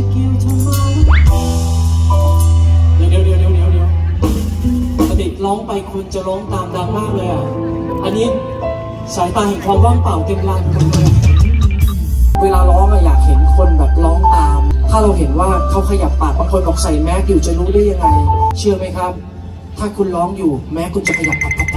จะเกี่ยวทำไมเดี๋ยวปกติร้องไปคนจะร้องตามดังมากเลยอ่ะอันนี้สายตาเห็นความว่างเปล่าเต็มลานหมดเลยเวลาร้องอะอยากเห็นคนแบบร้องตามถ้าเราเห็นว่าเขาขยับปากบางคนบอกใส่แมสอยู่จะรู้ได้ยังไงเชื่อไหมครับถ้าคุณร้องอยู่แม้คุณจะขยับ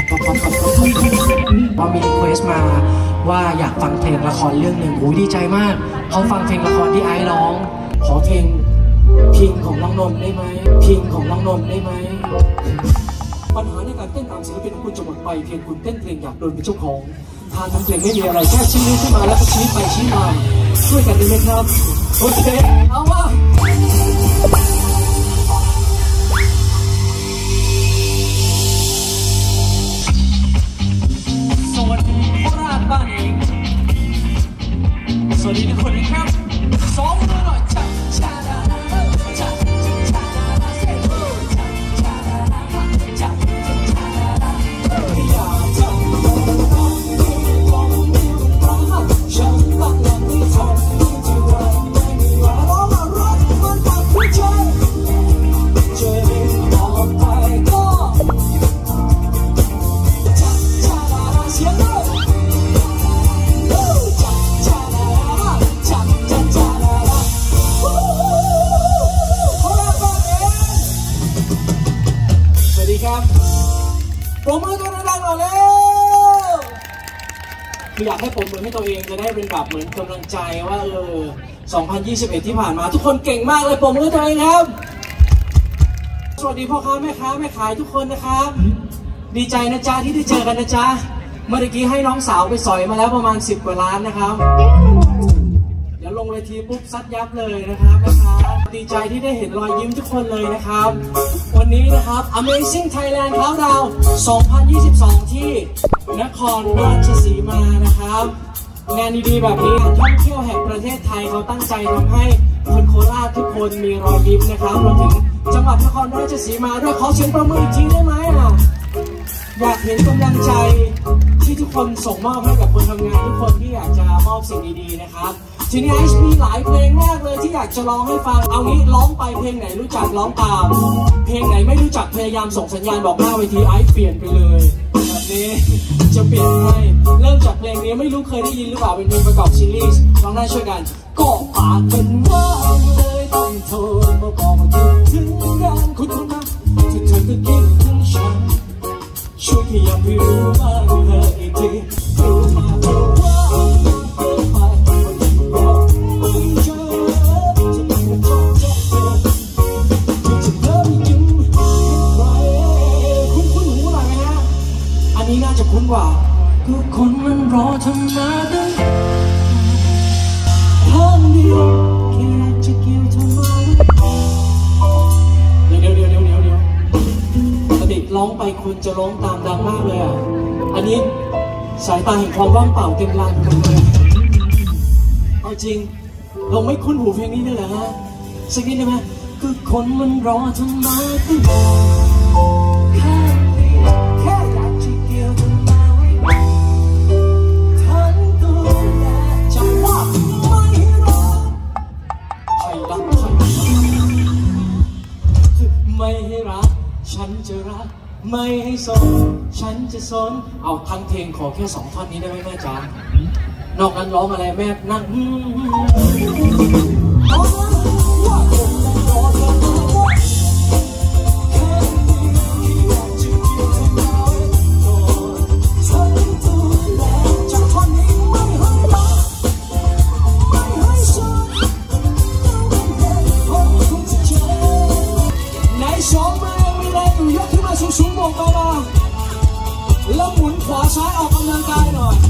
เรามีรีเควสมาว่าอยากฟังเพลงละครเรื่องหนึ่งโอ้ยดีใจมากเขาฟังเพลงละครที่ไอซ์ร้องขอเพลงพิงของน้องนนท์ได้ไหมพิงของน้องนนท์ได้ไหมปัญหาในการเต้นตามศิลปินของคุณจะหมดไปเพียงคุณเต้นเพลงอยากโดนเป็นเจ้าของทางทำเพลงไม่มีอะไรแค่ชี้นิ้วขึ้นมาแล้วก็ชี้ไปชี้มาช่วยกันได้ไหมครับโอเคเอาว่าสวัสดีโคราชบ้านเองสวัสดีทุกคนนะครับสองมือหน่อยจ้าจ้าจ้าจ้าปรบมือตัวดังๆหน่อยเร็วคืออยากให้ปรบมือให้ตัวเองจะได้เป็นแบบเหมือนกำลังใจว่า2021ที่ผ่านมาทุกคนเก่งมากเลยปรบมือตัวเองครับสวัสดีพ่อค้าแม่ค้าแม่ขายทุกคนนะครับดีใจนะจ๊ะที่ได้เจอกันนะจ๊ะเมื่อกี้ให้น้องสาวไปสอยมาแล้วประมาณ10 กว่าล้านนะครับเดี๋ยวลงเวทีปุ๊บซัดยับเลยนะครับดีใจที่ได้เห็นรอยยิ้มทุกคนเลยนะครับวันนี้นะครับ Amazing Thailand Countdown 2022 ที่นครราชสีมานะครับงานดีๆแบบนี้ท่องเที่ยวแห่งประเทศไทยเขาตั้งใจทำให้คนโคราชทุกคนมีรอยยิ้มนะครับรวมถึงจังหวัดนครราชสีมาด้วยขอเสียงประมืออีกทีได้ไหมอยากเห็นกำลังใจที่ทุกคนส่งมอบให้กับคนทำงานทุกคนที่อยากจะมอบสิ่งดีๆนะครับทีนี้ไอซ์มีหลายเพลงมากเลยที่อยากจะร้องให้ฟังเอางี้ร้องไปเพลงไหนรู้จักร้องตามเพลงไหนไม่รู้จักพยายามส่งสัญญาณบอกหน้าเวทีไอซ์เปลี่ยนไปเลยแบบนี้จะเปลี่ยนให้เริ่มจากเพลงนี้ไม่รู้เคยได้ยินหรือเปล่าเป็นเพลงประกอบซีรีส์ร้องได้ช่วยกันก็ปากเป็นว่าเลยต้องโทรมาบอกว่าคิดถึงกันคุณนะที่เธอก็คิดถึงฉันช่วยขยับให้รู้บ้างเธออีกทีรู้มาเพราะว่าเกินไปวันที่รอไม่เจอจะไม่ชอบจะเจอที่จะเลิกยิ้มใครคุ้นหูอะไรไหมฮะอันนี้น่าจะคุ้นกว่าทุกคนมันรอทำมาตั้งทางเดียวแค่อยากจะเกี่ยวทำไมเดี๋ยวปกติร้องไปคนจะร้องตามดังมากเลยอ่ะอันนี้สายตาเห็นความว่างเปล่าเต็มลานหมดเลยเอาจริงเราไม่คุ้นหูเพลงนี้เลยเหรอฮะสักนิดได้ไหมคือคนมันรอทำไมแค่อยากจะเกี่ยวทำไมทั้งตัวและจังหวะไม่รักใครรักใครไม่ให้รักฉันจะรักไม่ให้สนฉันจะสนเอาทั้งเพลงขอแค่2 ท่อนนี้ได้ไหมแม่จ๋านอกนั้นร้องอะไรแม่นั่งสูงๆบอกไปมาแล้วหมุนขวาซ้ายออกกำลังกายหน่อย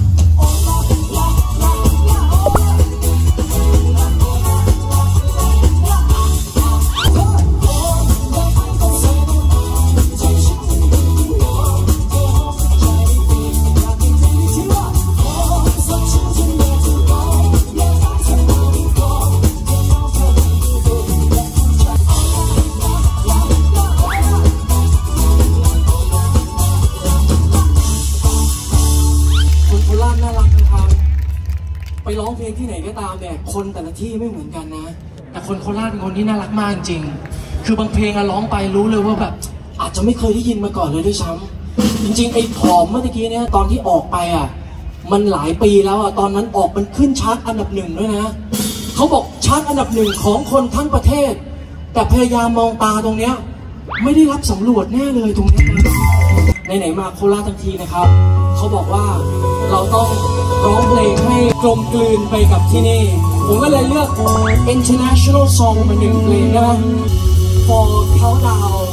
ไปร้องเพลงที่ไหนก็ตามเนี่ยคนแต่ละที่ไม่เหมือนกันนะแต่คนโคราชเป็นคนที่น่ารักมากจริงคือบางเพลงอะร้องไปรู้เลยว่าแบบอาจจะไม่เคยได้ยินมาก่อนเลยด้วยซ้ำจริงๆไอ้ผอมเมื่อกี้เนี่ยตอนที่ออกไปอะมันหลายปีแล้วอะตอนนั้นออกมันขึ้นชาร์ตอันดับ1ด้วยนะเขาบอกชาร์ตอันดับ1ของคนทั้งประเทศแต่พยายามมองตาตรงเนี้ยไม่ได้รับสำรวจแน่เลยตรงนี้ไหนๆมาโคราชทั้งทีนะครับเขาบอกว่าเราต้องร้องเพลงให้กลมกลืนไปกับที่นี่ผมก็เลยเลือก international song มา1เพลงนะ for countdown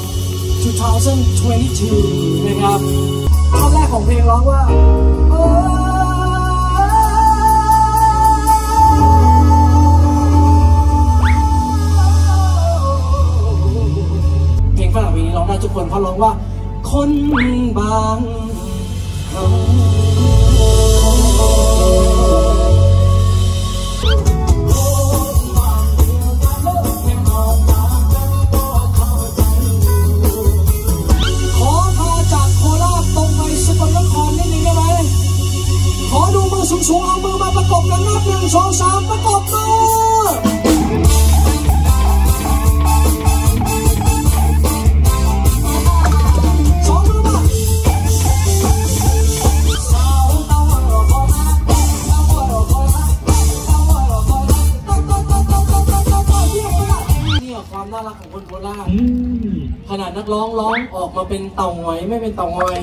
2022 นะครับท่อนแรกของเพลงร้องว่าเพลงฝรั่งเพลงนี้ร้องได้ทุกคนเพราะร้องว่าคนบางสูงๆเอามือมาประกบกันนับ1 2 3ประกบมือ2 มือมาเนี่ยความน่ารักของคนโคราชขนาดนักร้องออกมาเป็นเต่างอยไม่เป็นเต่างอย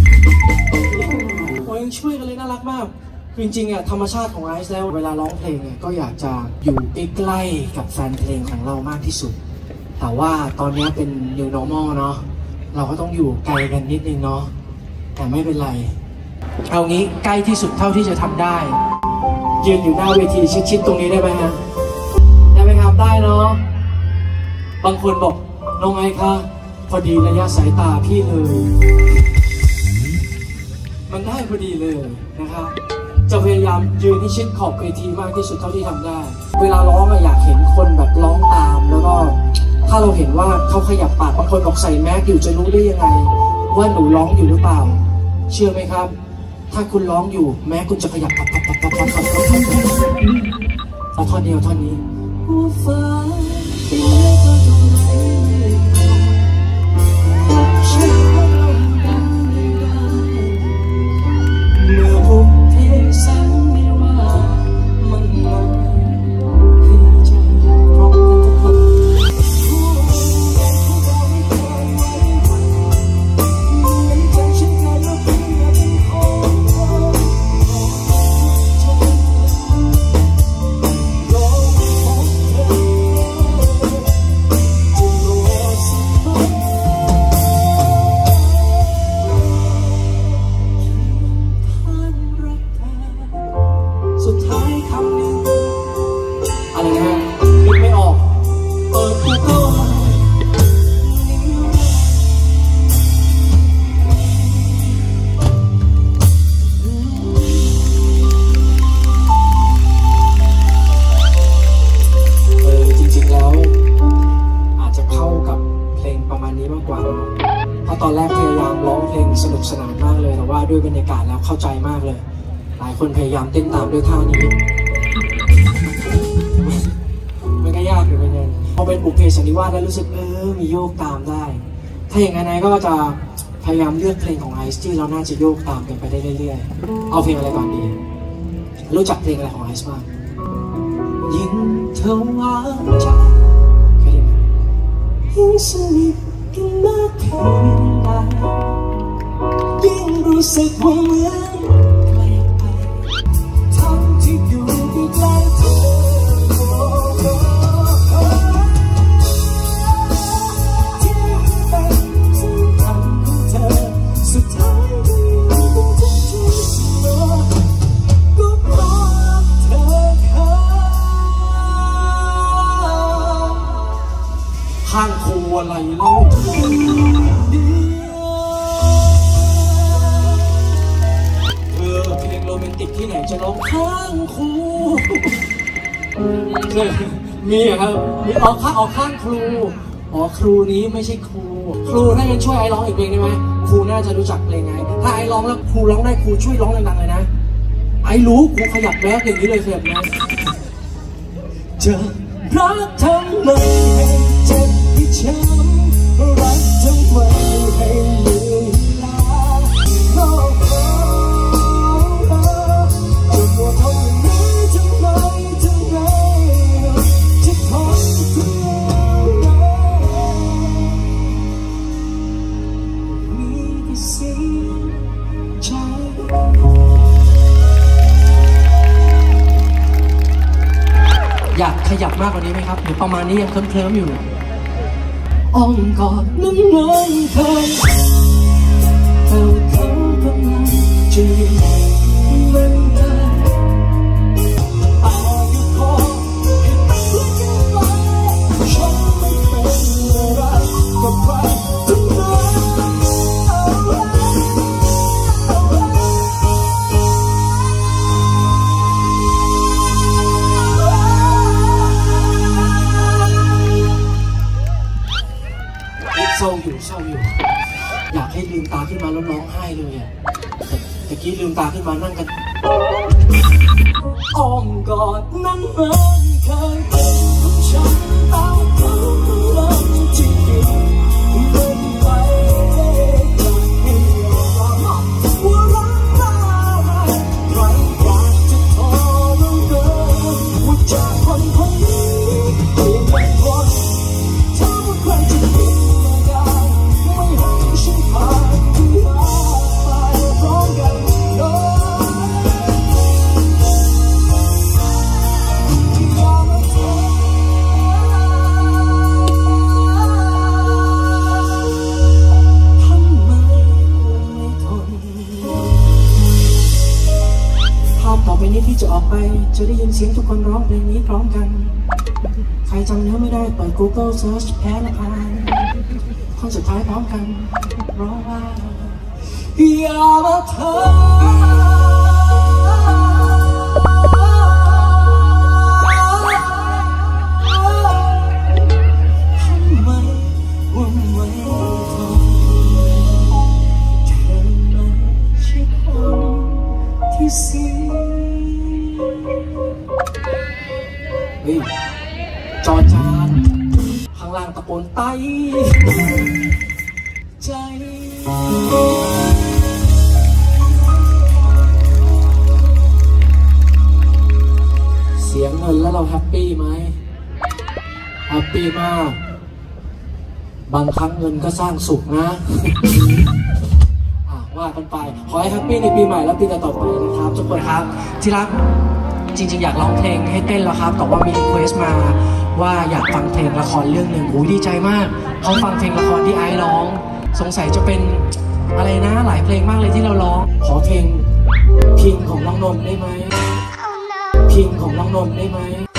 โอ้ยยังช่วยกันเลยน่ารักมากจริงๆอ่ะธรรมชาติของไอซ์แล้วเวลาร้องเพลงเนี่ยก็อยากจะอยู่ใกล้ๆกับแฟนเพลงของเรามากที่สุดแต่ว่าตอนนี้เป็น new normal เนาะเราก็ต้องอยู่ไกลกันนิดนึงเนาะแต่ไม่เป็นไรเอางี้ใกล้ที่สุดเท่าที่จะทำได้ยืนอยู่หน้าเวทีชิดๆตรงนี้ได้ไหมฮะได้ไหมครับได้เนาะบางคนบอกน้องไอซ์คะพอดีระยะสายตาพี่เลยมันได้พอดีเลยนะครับจะพยายามยืนที่ชิดขอบเวทีมากที่สุดเท่าที่ทำได้เวลาร้องอยากเห็นคนแบบร้องตามแล้วก็ถ้าเราเห็นว่าเขาขยับปากบางคนบอกใส่แมสอยู่จะรู้ได้ยังไงว่าหนูร้องอยู่หรือเปล่าเชื่อไหมครับถ้าคุณร้องอยู่แม้คุณจะขยับปับเอาท่อนเดียวท่อนนี้ตอนแรกพยายามร้องเพลงสนุกสนานมากเลยแต่ว่าด้วยบรรยากาศแล้วเข้าใจมากเลยหลายคนพยายามเต้นตามด้วยท่านี้มันก็ยากอยู่เหมือนกันพอเป็นบุพเพสันนิวาสแล้วรู้สึกมีโยกตามได้ถ้าอย่างนั้นไอก็จะพยายามเลือกเพลงของไอซ์ที่เราน่าจะโยกตามกันไปได้เรื่อยๆเอาเพลงอะไรก่อนดีรู้จักเพลงอะไรของไอซ์บ้างยิ่งเท่าว่าใจเคยได้ไหมยิ่งสนิทกันมากเท่าใดยิ่งรู้สึกว่าเหมือนไกลไปทั้งที่อยู่ใกล้เธอที่เป็นสำคัญของเธอสุดท้ายที่อยู่ทุกชั่วก็เพราะเธอข้างครูอะไรเล่าเพลงโรแมนติกที่ไหนจะร้องข้างครูมีครับมีออกข้างครูครูนี้ไม่ใช่ครูถ้างั้นช่วยไอ้ร้องอีกเพลงได้ไหมครูน่าจะรู้จักเพลงไงถ้าไอ้ร้องแล้วครูร้องได้ครูช่วยร้องดังๆเลยนะไอ้รู้ครูขยับแมสอย่างนี้เลยขยับแมสจะรักทำไมให้เจ็บให้ช้ำรักทำไมให้เหนื่อยล้าโอ้โหจะมัวทำอย่างนี้ทำไมจะทนเพื่อมีแต่เสียใจอยากขยับมากกว่านี้ไหมครับหรือประมาณนี้ยังเคลิ้มๆอยู่อ้อมกอดน้ำนองเธอเขากำลังจะยืนมันเธออายุพอแค่เพื่อนกันไว้ฉันไม่เป็นอะไรกับใครทั้งนั้นเศร้าอยู่อยากให้ลืมตาขึ้นมาแล้วร้องไห้เลยอ่ะแต่กี้ลืมตาขึ้นมานั่งกันอ้อมกอดนั้นเหมือนเคยเป็นของฉันตาเขากำลังจะกินเดินไปจะให้ยอมรับว่ารักอะไรใครอยากจะทรมานว่าจากคนคนนี้เปลี่ยนเป็นคนถ้าว่าใครจะเปลี่ยนไม่ให้ฉันผ่านที่หาไปพร้อมกันต่อไปนี้ที่จะออกไปจะได้ยินเสียงทุกคนร้องเพลงนี้พร้อมกันใครจำเนื้อไม่ได้เปิด Google Search แพ้ละพานคนสุดท้ายพร้อมกันร้องว่าอย่ามาเธอทำไมว่าไม่ทนเธอไม่ใช่คนที่เสียเฮ้ยจอจานข้างล่างตะโกนไตใจเสียงเงินแล้วเราแฮปปี้ไหมแฮปปี้มากบางครั้งเงินก็สร้างสุขนะว่ากันไปขอให้แฮปปี้ในปีใหม่และปีต่อไปนะครับทุกคนครับที่รักจริงๆอยากร้องเพลงให้เต้นแล้วครับแต่ว่ามีรีเควสต์มาว่าอยากฟังเพลงละครเรื่องหนึ่งดีใจมากเขาฟังเพลงละครที่ไอซ์ร้องสงสัยจะเป็นอะไรนะหลายเพลงมากเลยที่เราร้องขอเพลงพินของน้องนนท์ได้ไหมพินของน้องนนท์ได้ไหม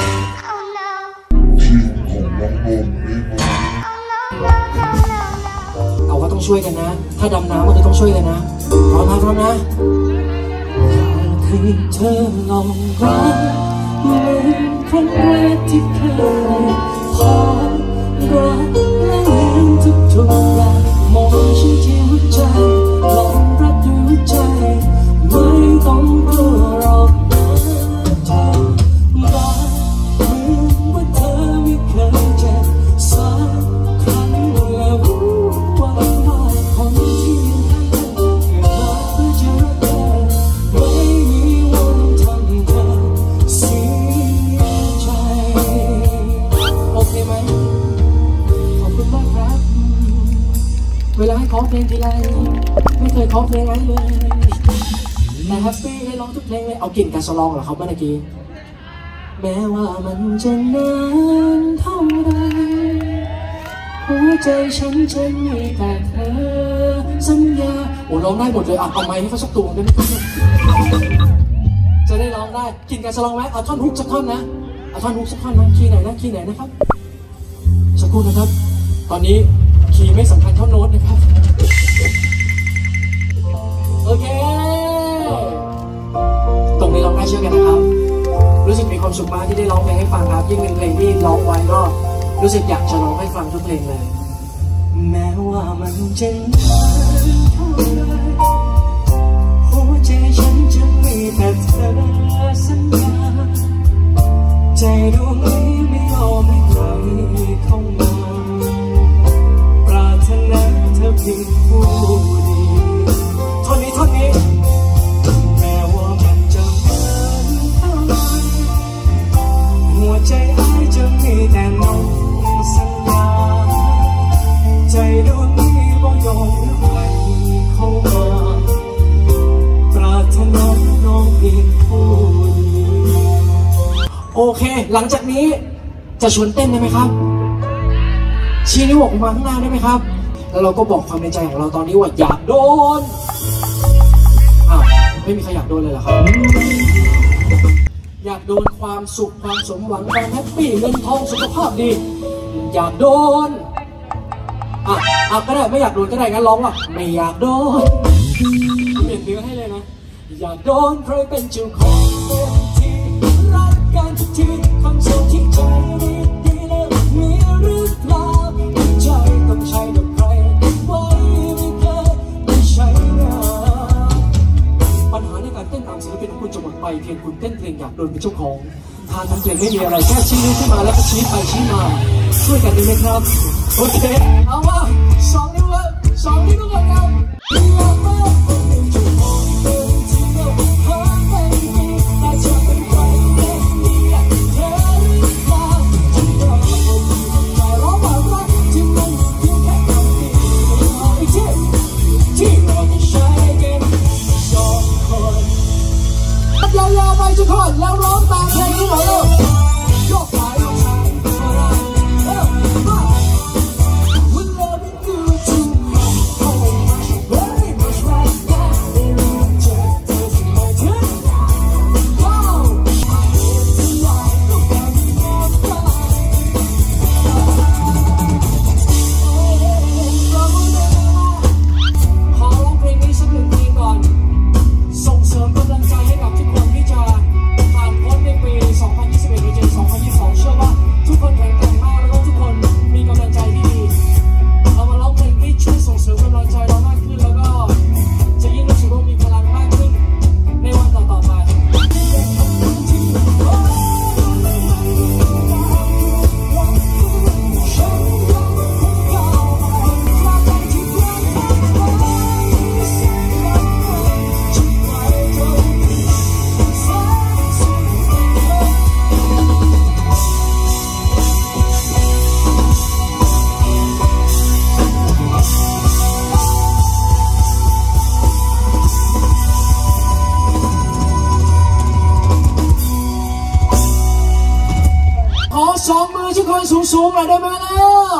เอาว่าต้องช่วยกันนะถ้าดำน้ำก็คือต้องช่วยกันนะพร้อมนะอยากให้เธอลองรักเหมือนครั้งแรกที่เคยพบรักและลืมทุกอย่างมองฉันที่หัวใจลองรักด้วยหัวใจไม่ต้องกลัวหรอกนะเธอรักเหมือนว่าเธอไม่เคยเจ็บสักครั้งและรู้ว่าคนที่เกิดมาเพื่อจะรักเธอไม่มีวันทำเธอเสียใจโอเคไหมขอบคุณมากครับเวลาให้ขอเพลงทีไรไม่เคยขอเพลงอะไรเลยแต่แฮปปี้ให้ร้องทุกเพลงเลยเอากลิ่นกาสลองเหรอครับเมื่อกี้แม้ว่ามันจะนานเท่าไรหัวใจฉันจะมีแต่เธอสัญญาโอ้ร้องได้หมดเลยเอาไมค์ให้เขาสักตัวได้ไหมจะได้ร้องได้กินกันจะร้องไหมเอาท่อนฮุกสักท่อนนะเอาท่อนฮุกสักท่อนนะคีย์ไหนนะคีย์ไหนนะครับสักครู่นะครับตอนนี้คีย์ไม่สำคัญเท่าโน้ตนะครับโอเคตรงนี้ร้องได้เชื่อกันนะครับรู้สึกมีความสุขมากที่ได้ร้องเพลงให้ฟังครับยิ่งเป็นเพลงที่ร้องไว้ก็รู้สึกอยากจะร้องให้ฟังทุกเพลงเลยแม้ว่ามันจะนานเท่าไรหัวใจฉันจะมีแต่เธอสัญญาใจดวงนี้ไม่ยอมให้ใครเข้ามาปรารถนาเธอเพียงผู้เดียวท่อนนี้แม้ว่ามันจะเหมือนกันหัวใจอ้ายจะมีแต่น้องสัญญาใจดวงนี้บ่ยอมให้ใครเข้ามาปรารถนาน้องเพียงผู้เดียวโอเคหลังจากนี้จะชวนเต้นได้ไหมครับชี้นิ้วออกมาข้างหน้าได้ไหมครับแล้วเราก็บอกความในใจของเราตอนนี้ว่าอยากโดนไม่มีใครอยากโดนเลยเหรอครับอยากโดนความสุขความสมหวังความแฮปปี้เงินทองสุขภาพดีอยากโดนก็ได้ไม่อยากโดนก็ได้งั้นร้องว่าไม่อยากโดนเปลี่ยนเนื้อให้เลยนะอยากโดนใครเป็นเจ้าของเต็มที่รักกันทุกทีความสุขที่ใจดีๆแล้วมีหรือเปล่าใจต้องใช้กับใครไว้ไม่เคยไม่ใช่ปัญหาในการเต้นตามศิลปินของคุณจะหมดไปเพียงคุณเต้นเพลงอยากโดนเป็นเจ้าของทางนั้นเพลงไม่มีอะไรแค่ชี้นิ้วขึ้นมาแล้วก็ชี้ไปชี้มาช่วยกันดีไหมครับโอเคเอาว่า2 นิ้วเลย2 นิ้วทุกคนครับยาวๆไปทุกคนแล้วร้องตามเพลงนี้หน่อยเร็วโยกซ้ายโยกซ้ายมาได้มา We love it good too so much very much right now just my turn wow tonight look at me more time ขอร้องเพลงนี้สัก1 เพลงก่อนส่งเสริมกำลังใจให้กับทุกคนที่จะผ่านพ้นในปี 2021 ไปเจอ 2022 เชื่อว่าทุกคนแข็งแกร่งมากแล้วก็ทุกคนมีกำลังใจที่ดีเรามาร้องเพลงที่ช่วยส่งเสริมกำลังใจเรามากขึ้นแล้วก็จะยิ่งรู้สึกว่ามีพลังมากขึ้นในวันต่อๆไปขอ2 มือทุกคนสูงๆหน่อยได้ไหมแล้ว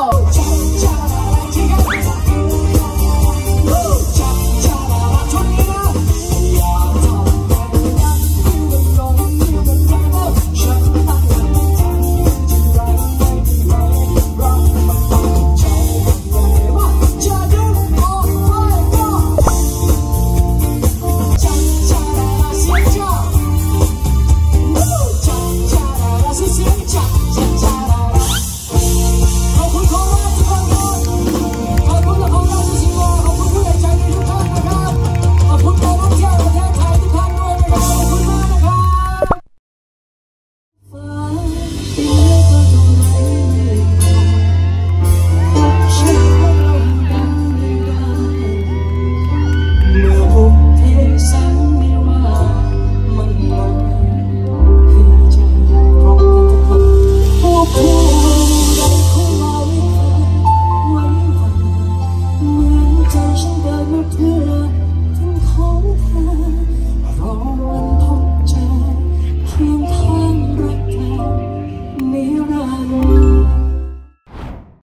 เพื่อถึงของเธอ